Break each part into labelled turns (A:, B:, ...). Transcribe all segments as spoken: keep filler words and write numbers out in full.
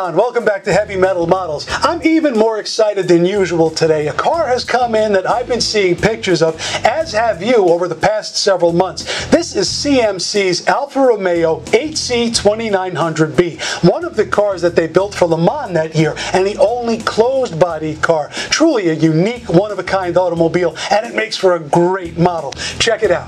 A: on? Welcome back to Heavy Metal Models. I'm even more excited than usual today. A car has come in that I've been seeing pictures of, as have you, over the past several months. This is C M C's Alfa Romeo eight C twenty-nine hundred B, one of the cars that they built for Le Mans that year, and the only closed-body car. Truly a unique, one-of-a-kind automobile, and it makes for a great model. Check it out.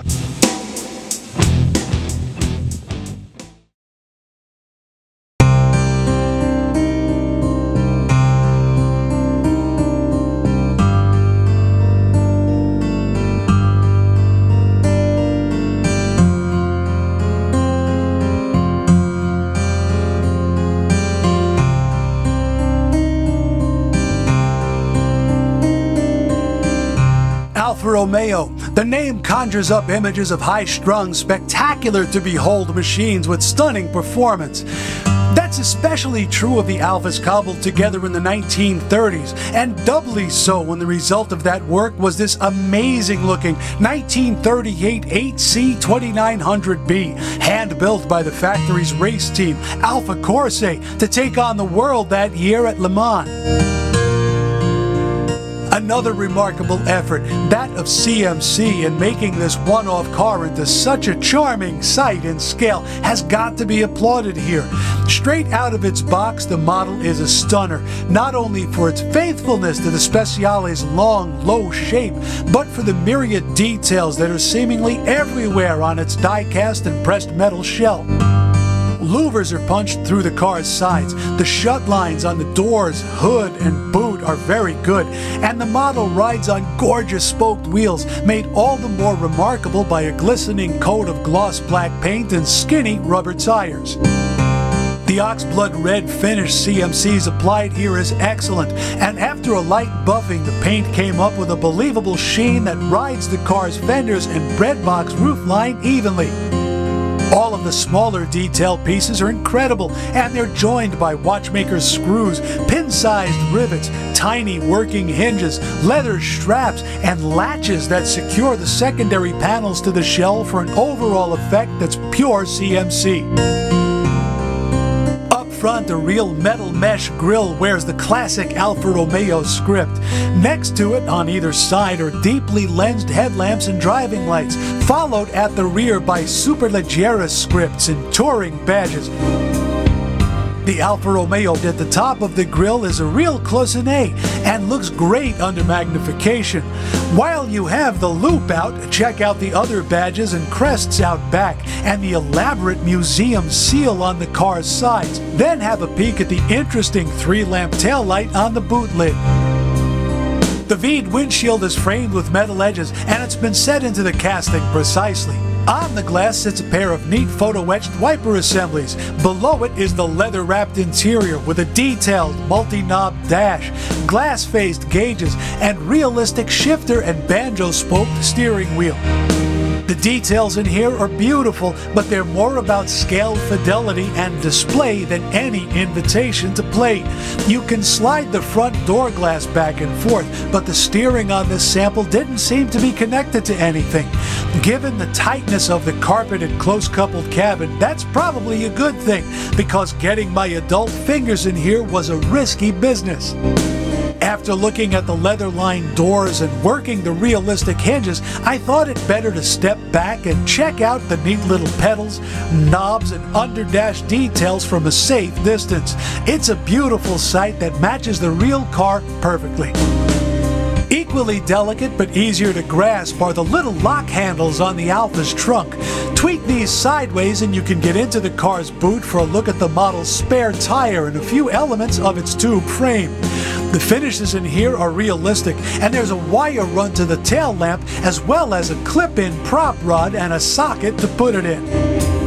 A: Alfa Romeo. The name conjures up images of high-strung, spectacular to behold machines with stunning performance. That's especially true of the Alfas cobbled together in the nineteen thirties, and doubly so when the result of that work was this amazing-looking nineteen thirty-eight eight C twenty-nine hundred B, hand-built by the factory's race team, Alfa Corse, to take on the world that year at Le Mans. Another remarkable effort, that of C M C, in making this one-off car into such a charming sight and scale, has got to be applauded here. Straight out of its box, the model is a stunner, not only for its faithfulness to the Speciale's long, low shape, but for the myriad details that are seemingly everywhere on its die-cast and pressed metal shell. Louvers are punched through the car's sides. The shut lines on the doors, hood, and boot are very good, and the model rides on gorgeous spoked wheels, made all the more remarkable by a glistening coat of gloss black paint and skinny rubber tires. The oxblood red finish C M C's applied here is excellent, and after a light buffing, the paint came up with a believable sheen that rides the car's fenders and breadbox roofline evenly. All of the smaller detail pieces are incredible, and they're joined by watchmaker's screws, pin-sized rivets, tiny working hinges, leather straps, and latches that secure the secondary panels to the shell for an overall effect that's pure C M C. Front, a real metal mesh grille wears the classic Alfa Romeo script. Next to it, on either side, are deeply lensed headlamps and driving lights, followed at the rear by Superleggera scripts and touring badges. The Alfa Romeo at the top of the grille is a real cloisonné and looks great under magnification. While you have the loop out, check out the other badges and crests out back and the elaborate museum seal on the car's sides. Then have a peek at the interesting three-lamp taillight on the boot lid. The V'd windshield is framed with metal edges, and it's been set into the casting precisely. On the glass sits a pair of neat photo-etched wiper assemblies. Below it is the leather-wrapped interior with a detailed multi-knob dash, glass-faced gauges, and realistic shifter and banjo-spoked steering wheel. The details in here are beautiful, but they're more about scale fidelity and display than any invitation to play. You can slide the front door glass back and forth, but the steering on this sample didn't seem to be connected to anything. Given the tightness of the carpeted close-coupled cabin, that's probably a good thing, because getting my adult fingers in here was a risky business. After looking at the leather-lined doors and working the realistic hinges, I thought it better to step back and check out the neat little pedals, knobs, and underdash details from a safe distance. It's a beautiful sight that matches the real car perfectly. Equally delicate but easier to grasp are the little lock handles on the Alfa's trunk. Tweak these sideways and you can get into the car's boot for a look at the model's spare tire and a few elements of its tube frame. The finishes in here are realistic, and there's a wire run to the tail lamp as well as a clip-in prop rod and a socket to put it in.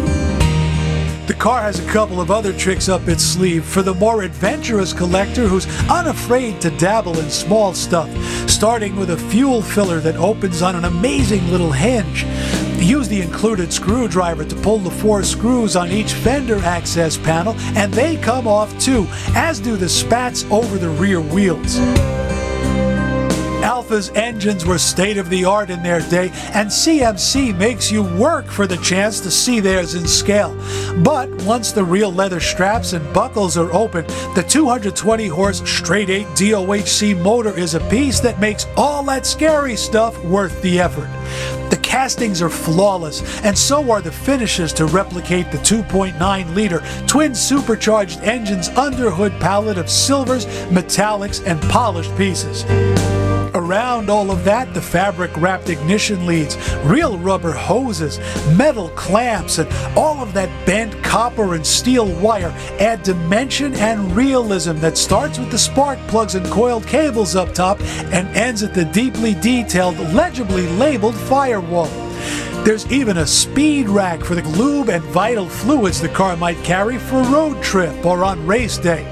A: The car has a couple of other tricks up its sleeve for the more adventurous collector who's unafraid to dabble in small stuff, starting with a fuel filler that opens on an amazing little hinge. Use the included screwdriver to pull the four screws on each fender access panel, and they come off too, as do the spats over the rear wheels. Alfa Alfa's engines were state-of-the-art in their day, and C M C makes you work for the chance to see theirs in scale. But once the real leather straps and buckles are open, the two hundred twenty horse straight eight D O H C motor is a piece that makes all that scary stuff worth the effort. The castings are flawless, and so are the finishes to replicate the two point nine liter twin supercharged engine's underhood palette of silvers, metallics, and polished pieces. Around all of that, the fabric-wrapped ignition leads, real rubber hoses, metal clamps, and all of that bent copper and steel wire add dimension and realism that starts with the spark plugs and coiled cables up top and ends at the deeply detailed, legibly labeled firewall. There's even a speed rack for the lube and vital fluids the car might carry for road trip or on race day.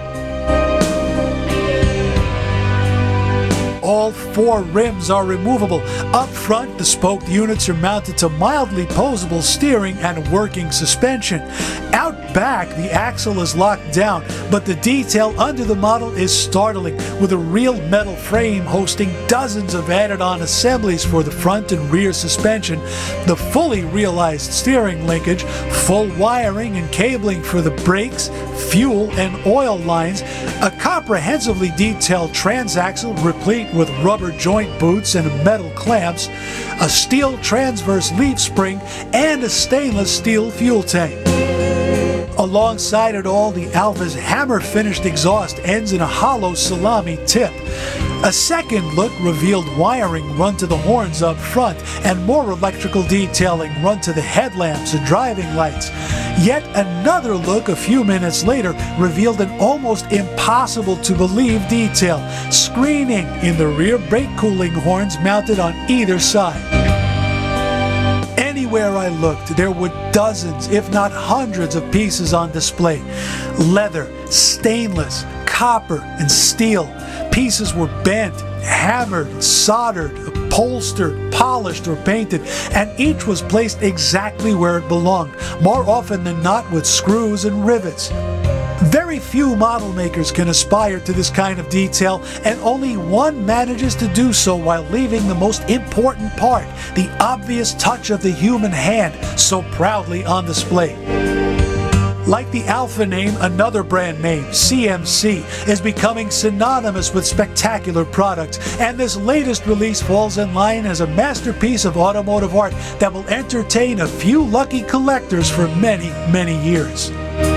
A: All four rims are removable. Up front, the spoked units are mounted to mildly posable steering and working suspension. Out back, the axle is locked down, but the detail under the model is startling, with a real metal frame hosting dozens of added-on assemblies for the front and rear suspension, the fully realized steering linkage, full wiring and cabling for the brakes, fuel, and oil lines, a comprehensively detailed transaxle replete with rubber joint boots and metal clamps, a steel transverse leaf spring, and a stainless steel fuel tank. Alongside it all, the Alfa's hammer-finished exhaust ends in a hollow salami tip. A second look revealed wiring run to the horns up front and more electrical detailing run to the headlamps and driving lights. Yet another look a few minutes later revealed an almost impossible to believe detail, screening in the rear brake cooling horns mounted on either side. Anywhere I looked, there were dozens, if not hundreds, of pieces on display. Leather, stainless, copper, and steel. Pieces were bent, hammered, soldered, upholstered, polished, or painted, and each was placed exactly where it belonged, more often than not with screws and rivets. Very few model makers can aspire to this kind of detail, and only one manages to do so while leaving the most important part, the obvious touch of the human hand, so proudly on display. Like the Alfa name, another brand name, C M C, is becoming synonymous with spectacular products, and this latest release falls in line as a masterpiece of automotive art that will entertain a few lucky collectors for many, many years.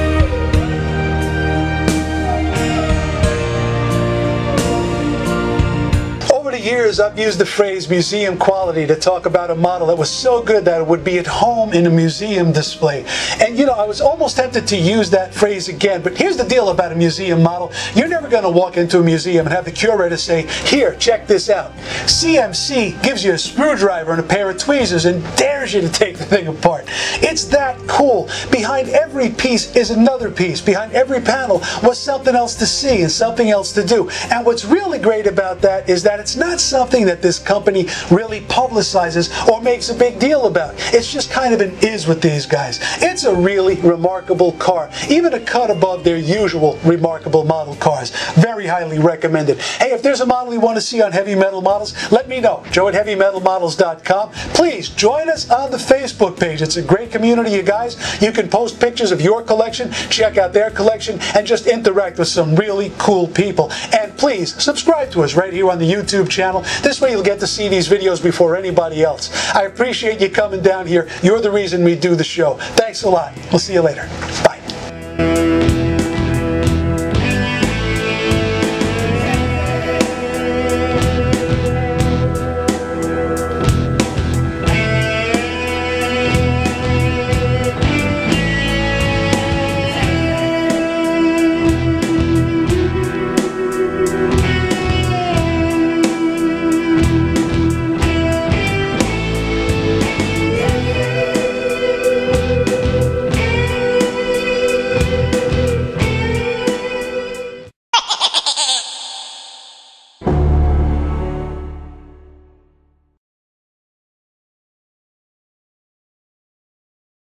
A: Years I've used the phrase museum quality to talk about a model that was so good that it would be at home in a museum display. And you know, I was almost tempted to use that phrase again, but here's the deal about a museum model. You're never going to walk into a museum and have the curator say, "Here, check this out." C M C gives you a screwdriver and a pair of tweezers and dares you to take the thing apart. It's that cool. Behind every piece is another piece. Behind every panel was something else to see and something else to do. And what's really great about that is that it's not something that this company really publicizes or makes a big deal about. It's just kind of an is with these guys. It's a really remarkable car, even a cut above their usual remarkable model cars. Very highly recommended. Hey, if there's a model you want to see on Heavy Metal Models, let me know. Joe at heavy metal models dot com. Please join us on the Facebook page. It's a great community, you guys. You can post pictures of your collection, check out their collection, and just interact with some really cool people. And please subscribe to us right here on the YouTube channel. This way you'll get to see these videos before anybody else. I appreciate you coming down here. You're the reason we do the show. Thanks a lot. We'll see you later. Bye.